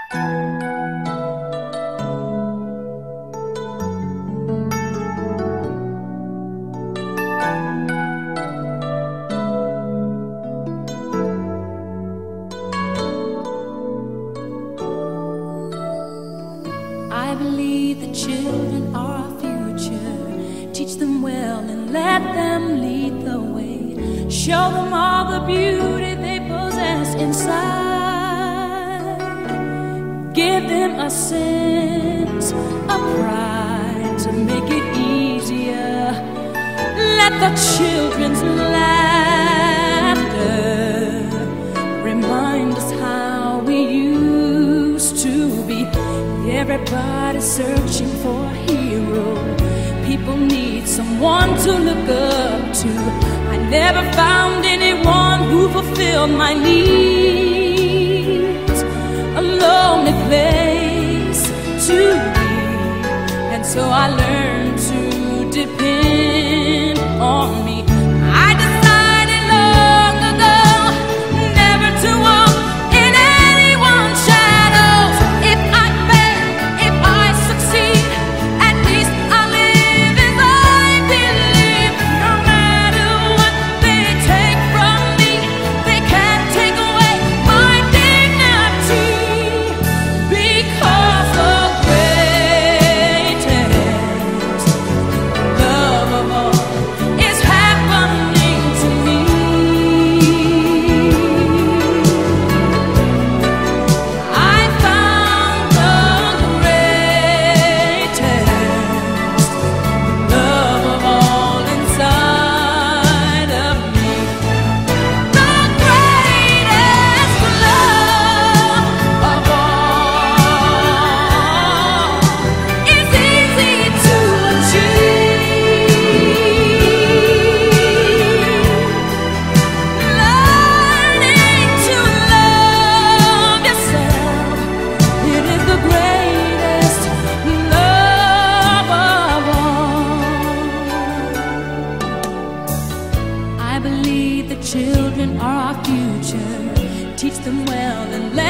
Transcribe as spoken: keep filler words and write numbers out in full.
I believe the children are our future. Teach them well and let them lead the way. Show them all the beauty they possess inside. Give them a sense of pride to make it easier. Let the children's laughter remind us how we used to be. Everybody's searching for a hero. People need someone to look up to. I never found anyone who fulfilled my needs. A lonely place to be, and so I learned to depend on me. I decided long ago never to walk in anyone's shadows. If I fail, if I succeed, at least I live as I believe. No matter what they take from me, they can't take away my dignity. Because the greatest love of all is happening to me. I found the greatest love of all inside of me. The greatest love of all is easy to achieve. Learning to love yourself, it is the greatest love of all. I believe the children are our future. Teach them well and let